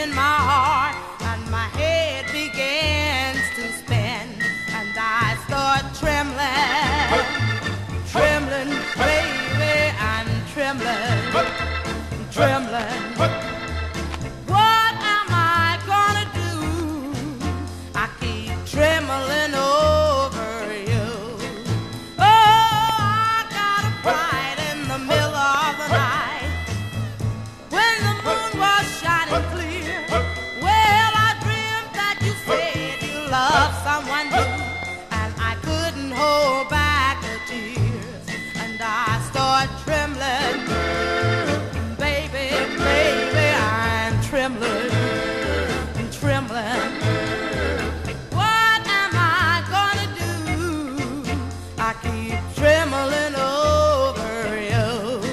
in my heart, and my head begins to spin, and I start trembling, trembling, baby, I'm trembling, trembling. What am I gonna do? I keep trembling over you. Oh, I got a fright in the middle of the night when the moon was shining clear. Well, I dreamt that you said you loved someone new, and I couldn't hold back the tears, and I start trembling, baby, baby, I'm trembling, trembling. What am I gonna do? I keep trembling over you.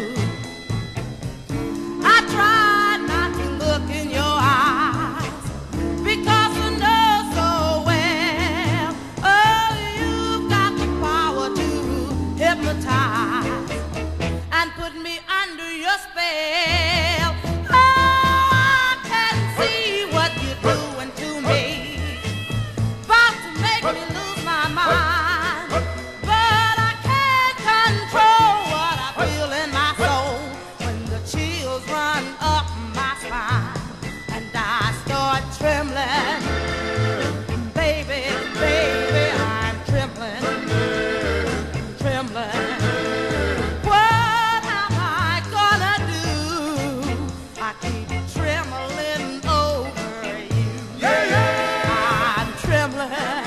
I tried not to look in your eyes because I know so well, oh, you've got the power to hypnotize and put me under your spell. Oh, I can see what you're doing to me, about to make me lose my mind, but I can't control what I feel in my soul when the chills run up my spine, and I start trembling, baby, baby, I'm trembling, trembling. What am I gonna do? I keep trembling over you. Yeah, yeah. I'm trembling.